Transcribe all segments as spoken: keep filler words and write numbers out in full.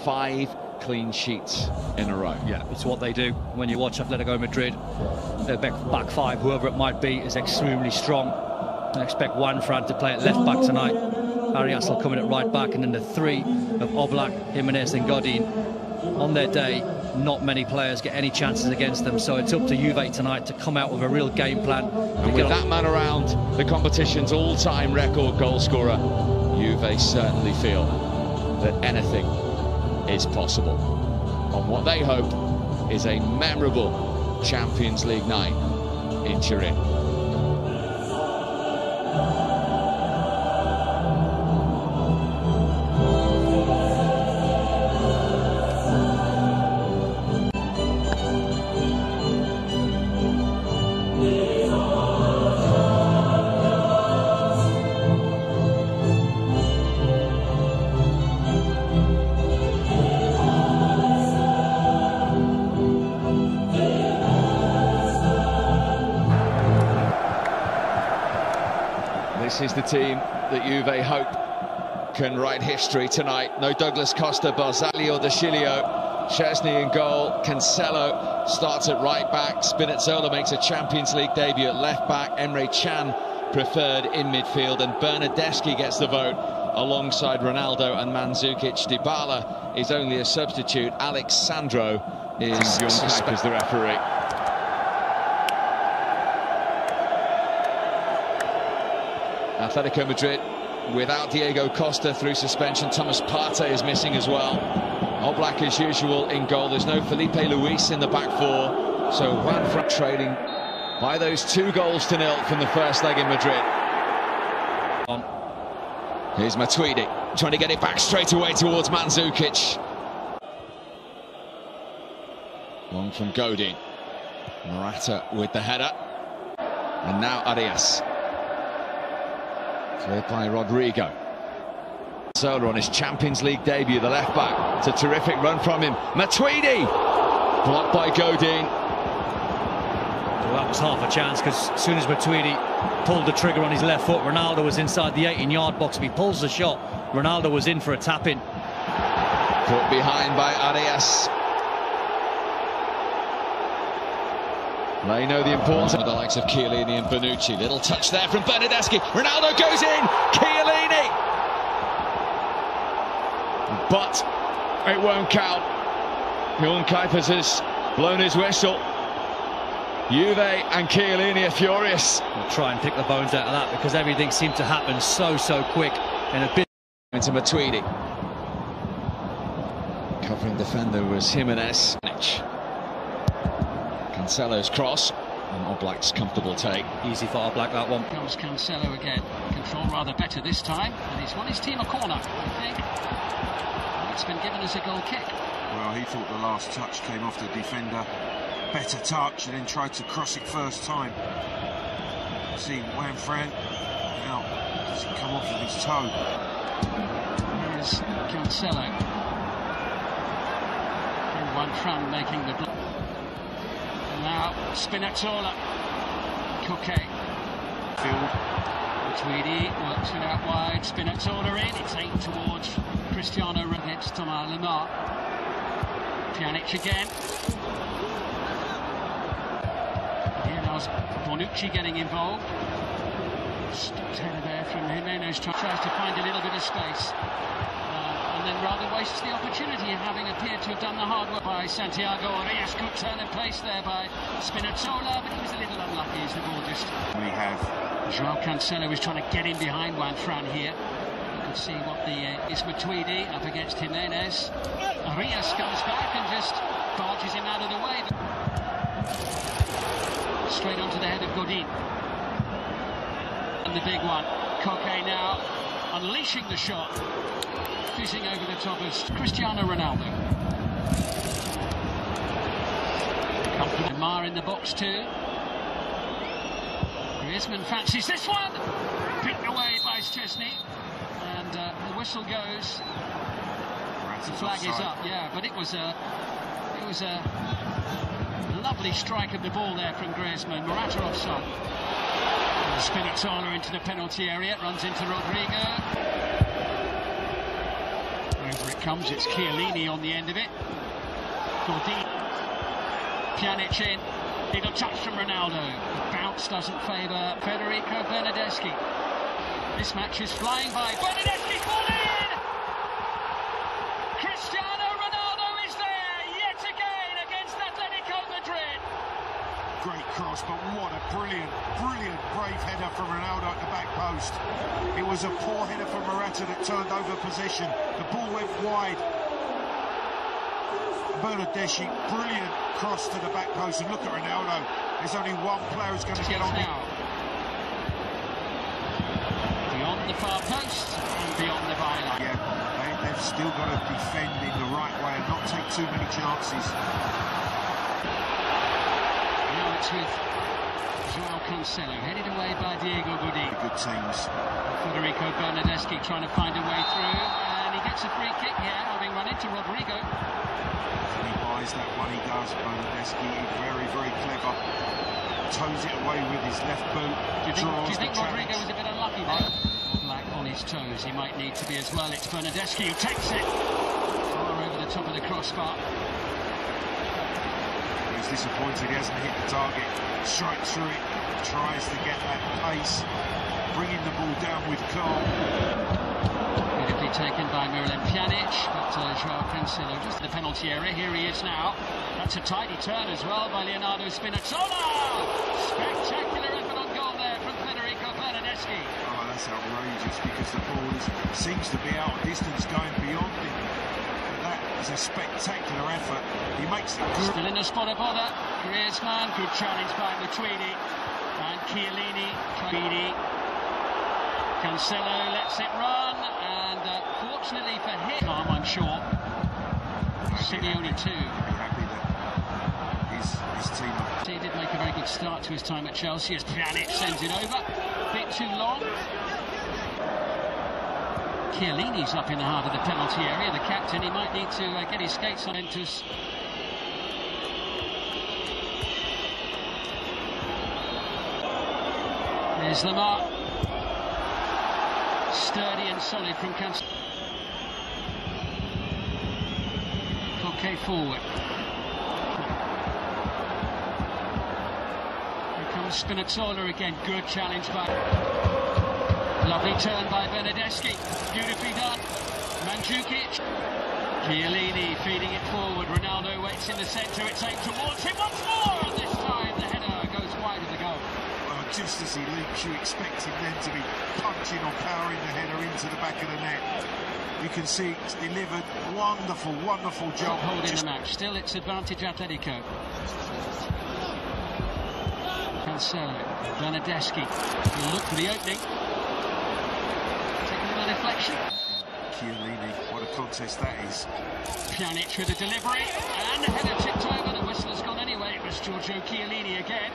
five clean sheets in a row. Yeah, it's what they do. When you watch Atletico Madrid, their back, back five, whoever it might be, is extremely strong. I expect Juan Fran to play at left back tonight. Arias will come in at right back, and then the three of Oblak, Jimenez and Godin. On their day, not many players get any chances against them, so it's up to Juve tonight to come out with a real game plan. And with that man around, the competition's all-time record goal scorer, Juve certainly feel that anything is possible on what they hope is a memorable Champions League night in Turin. This is the team that Juve hope can write history tonight. No Douglas Costa, Barzagli or De Sciglio. Szczesny in goal. Cancelo starts at right back. Spinazzola makes a Champions League debut at left back. Emre Can preferred in midfield. And Bernardeschi gets the vote alongside Ronaldo and Mandzukic. Dybala is only a substitute. Alex Sandro is suspect as the referee. Atletico Madrid without Diego Costa through suspension. Thomas Partey is missing as well. Oblak as usual in goal. There's no Felipe Luis in the back four. So Juan Fran trailing by those two goals to nil from the first leg in Madrid. Here's Matuidi trying to get it back straight away towards Mandzukic. Long from Godin. Morata with the header. And now Arias. Cleared by Rodrigo. Sola on his Champions League debut, the left back. It's a terrific run from him. Matuidi! Blocked by Godin. Well, that was half a chance, because as soon as Matuidi pulled the trigger on his left foot, Ronaldo was inside the eighteen yard box. If he pulls the shot, Ronaldo was in for a tap-in. Caught behind by Arias. They know the importance of the likes of Chiellini and Bonucci. Little touch there from Bernardeschi. Ronaldo goes in. Chiellini. But it won't count. Bjorn Kuipers has blown his whistle. Juve and Chiellini are furious. We'll try and pick the bones out of that, because everything seemed to happen so, so quick in a bit. Into Matuidi. Covering defender was Jimenez. Cancelo's cross, and Oblak's comfortable take. Easy for Oblak, that one. Comes Cancelo again. Control rather better this time, and he's won his team a corner, I think. And it's been given as a goal kick. Well, he thought the last touch came off the defender. Better touch, and then tried to cross it first time. See Juan Fran. Now, does it come off with his toe? Here's Cancelo. And Juan Fran making the block. Now Spinazzola, Koke, Field. Tweedy works it out wide. Spinazzola in. It's aimed towards Cristiano against Thomas Lemar. Pjanic again. Here now's Bonucci getting involved. Stopped header there from Jimenez. Tries to find a little bit of space. And then rather wastes the opportunity, having appeared to have done the hard work by Santiago. Arias, good turn of pace there by Spinazzola, but he was a little unlucky as the ball just... We have Joao Cancelo is trying to get in behind Juan Fran here. You can see what the uh, is Matuidi up against Jimenez. Arias comes back and just barges him out of the way. Straight onto the head of Godin. And the big one, Koke now unleashing the shot. Fizzing over the top of Cristiano Ronaldo. Lemar in the box too. Griezmann fancies this one. Beaten away by Szczesny. And uh, the whistle goes. The flag is up, yeah, but it was a it was a lovely strike of the ball there from Griezmann. Morata offside. Spinazzola into the penalty area, runs into Rodrigo. Over it comes, it's Chiellini on the end of it. Godin. Pjanic in. Little touch from Ronaldo. The bounce doesn't favour Federico Bernardeschi. This match is flying by. Bernardeschi falling in! Cristiano Ronaldo is there yet again against Atletico Madrid. Great cross, but what a brilliant, brilliant, brave header from Ronaldo at the back post. It was a poor header from Morata that turned over possession. The ball went wide. Bernardeschi, brilliant cross to the back post, and look at Ronaldo. There's only one player who's going to get on now. Beyond the far post and beyond the byline. Yeah, they, they've still got to defend in the right way and not take too many chances. Now it's with Joao Cancelo, headed away by Diego Godin. Good teams. Federico Bernardeschi trying to find a way through, and he gets a free kick here, having run into Rodrigo. And he buys that one, he does. Bernardeschi, very, very clever. Toes it away with his left boot. Do you think, do you think Rodrigo was a bit unlucky there? Black on his toes, he might need to be as well. It's Bernardeschi who takes it far over the top of the crossbar. He's disappointed he hasn't hit the target. Strikes through it, tries to get that pace, bringing the ball down with calm. Beautifully taken by Miralem Pjanic, but uh, Joao Cancelo just the penalty area. Here he is now. That's a tidy turn as well by Leonardo Spinazzola. Spectacular effort on goal there from Federico Bernardeschi. Oh, that's outrageous, because the ball is, seems to be out of distance, going beyond him. That is a spectacular effort. He makes it good. Still in the spot of bother. Griezmann, good challenge by Matuidi. And Chiellini, Chiellini. Cancelo lets it run, and uh, fortunately for him, I'm unsure. Simeone too. Happy that his, his team. He did make a very good start to his time at Chelsea as Pjanic sends it over. A bit too long. Chiellini's up in the heart of the penalty area. The captain, he might need to uh, get his skates on Entus. There's Lamar. Sturdy and solid from Cancelo. Coquet forward. Here comes Spinazzola again. Good challenge by... Lovely turn by Bernardeschi. Beautifully done. Mandzukic. Chiellini feeding it forward. Ronaldo waits in the centre. It's aimed towards him once more. And this time the header goes wide of the goal. Well, just as he leaps, you expect him then to be punching or powering the header into the back of the net. You can see it's delivered. Wonderful, wonderful job. Holding just... the match. Still, it's advantage Atletico. Cancelo. Bernardeschi. He'll look for the opening. Deflection. Chiellini, what a contest that is. Pjanic with a delivery, and the header tipped over. The whistle has gone anyway. It was Giorgio Chiellini again.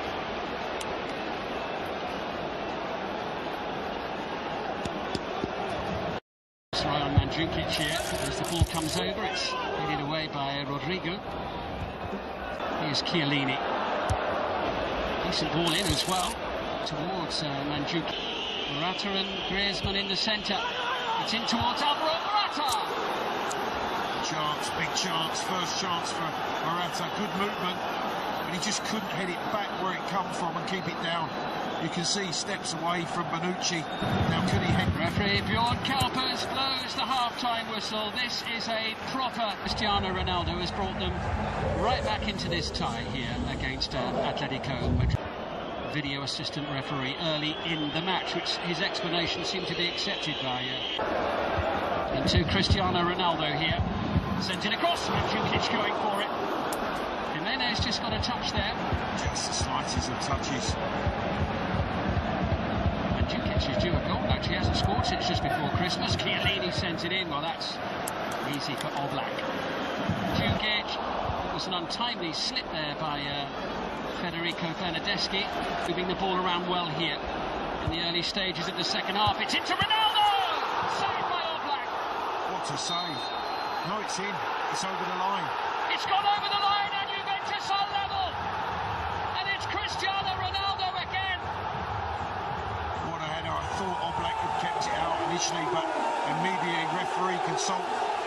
It's Ryan Mandzukic here. As the ball comes over, it's headed away by Rodrigo. Here's Chiellini. Decent ball in as well towards uh, Mandzukic. Morata and Griezmann in the centre. It's in towards Alvaro Morata. Chance, big chance, first chance for Morata. Good movement, but he just couldn't head it back where it come from and keep it down. You can see steps away from Bonucci. Now could he head... Referee Bjorn Kelpers blows the half-time whistle. This is a proper... Cristiano Ronaldo has brought them right back into this tie here against uh, Atletico Madrid. Video assistant referee early in the match, which his explanation seemed to be accepted by uh, into Cristiano Ronaldo here. Sent it across, Mandzukic going for it. Jimenez just got a touch there. Just the slightest of touches. Mandzukic is due a goal. Actually hasn't scored since just before Christmas. Chiellini sends it in. Well, that's easy for Oblak. Mandzukic. It was an untimely slip there by uh, Federico Bernardeschi, moving the ball around well here in the early stages of the second half. It's into Ronaldo! Saved by Oblak. What a save. No, it's in. It's over the line. It's gone over the line, and Juventus are level. And it's Cristiano Ronaldo again. What a header. I thought Oblak had kept it out initially, but immediately referee consult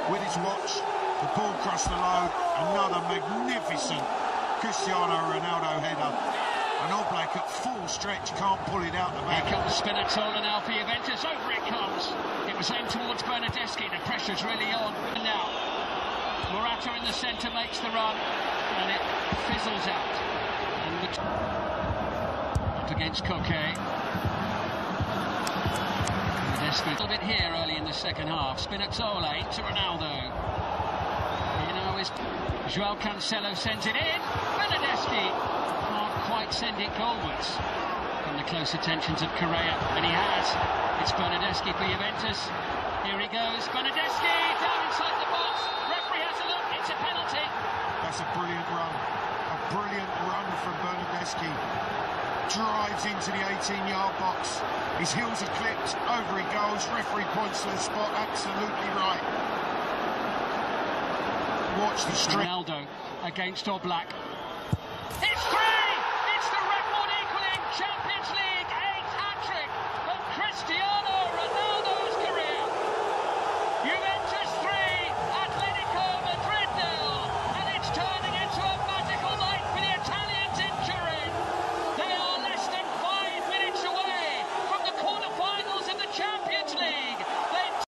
with his watch. The ball crossed the load. Another magnificent Cristiano Ronaldo header. And Oblak at full stretch can't pull it out the back. Here comes Spinazzola now for Juventus. Over it comes. It was aimed towards Bernardeschi. The pressure's really on. And now, Morata in the centre makes the run. And it fizzles out. And the... up against Coquet. Bernardeschi a little bit here early in the second half. Spinazzola into Ronaldo. You know, is Joao Cancelo sends it in. Bernardeschi quite send it goalwards from the close attentions of Correa, and he has. It's Bernardeschi for Juventus. Here he goes, Bernardeschi down inside the box. Referee has a look. It's a penalty. That's a brilliant run. A brilliant run from Bernardeschi. Drives into the eighteen-yard box. His heels are clipped. Over he goes. Referee points to the spot. Absolutely right. Watch the strength. Ronaldo against Oblak. It's through.